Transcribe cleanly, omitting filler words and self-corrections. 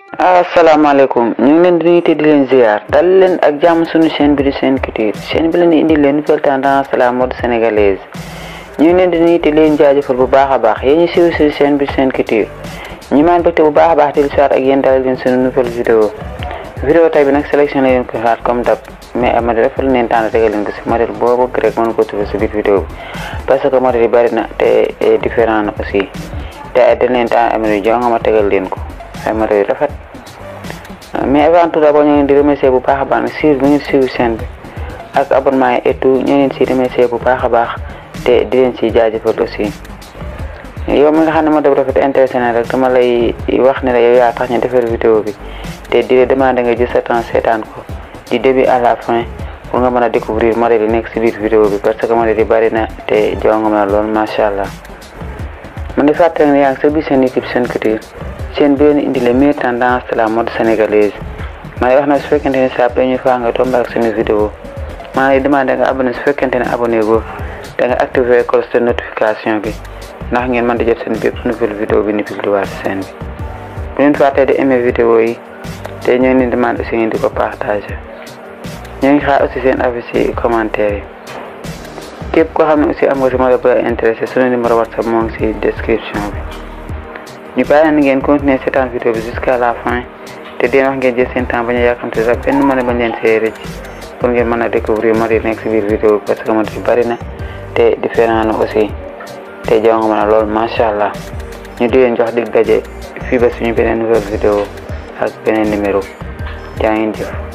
asalaamaaleykum ñu ngi leen di nuyu te di leen ziar dal leen ak jàmm suñu chaîne bi di S'en Couture chaîne bi leen di indi leen nouvelle tendance la mode sénégalaise ñu ngi leen di nuyu te di leen jaajëfal bu baax a baax yéen ñu siiw si chaîne bi di S'en Couture ñu maan bëgte bu baax a baax di lu ak yéen dalal leen suñu nouvelle vidéo tey bi nag sélection la leen ko xaat comme d'hab mais ay modèle dafa leen tànn tegal leen ko si modèle boo bëgg rek mën ko trouver si biir vidéo bi parce que modèle yi bari na te différent na aussi te dañ leen tànn am yu jonga ma tegal leen ko ay modèle yu rafet mais avant tout d'abord ñu ngi leen di remercier bu baax a baax ne suivre bu ngeen suivre chaîne bi ak abonnement yi et tout ñu leen si remercier bu baax a baax te di leen si jaajëfal aussi yow mi nga xam ne modèle bu rafet intéressé na rek dama lay wax ne la yow yaa tax ñu defar vidéo bi te di la demander nga jël sa temps seetaan ko du début à la fin pour nga mën a découvrir modèle yi nekk si biir vidéo bi parce que modèle yi bari na te jonga ma lool macha allah. man di fàttali ne yaa ngi sa biir seen YouTube S'en Couture chaîne bi leen indi les meilleures tendances de la mode sénégalaise ma lay wax na su fekkente ne saa première fois nga tombé ak suñu vidéo maa lay demandé nga abonné su fekkente ne abonné go da nga activer cloche de notification bi ndax ngeen mën di jot seen bépp nouvelle vidéo bi ni publié ci chaîne bi bu leen fàttee di aimer vidéo yi te ñoo ngi leen demandé aussi ngeen di ko partager ñoo ngi xaar aussi seen avis ci commentaires yi képp koo xam ne aussi am nga si modèle bu la intéressé suñu numéro WhatsApp moo ngi ci description bi ñu bàyyi leen ngeen continuer seetaan vidéo bi jusqu'à la fin te deen wax ngeen jël seen temps bañ a yàkkamte sax benn mën a bañ leen see rëcc pour ngeen mën a découvrir modèle nekk si biir vidéo bi parce que modèle bari na te différent na aussi te jonga mën a lool macha allah ñu di leen jox dig daje fii ba suñu beneen nouvelle vidéo ak beneen numéro jaa ngeen jëf.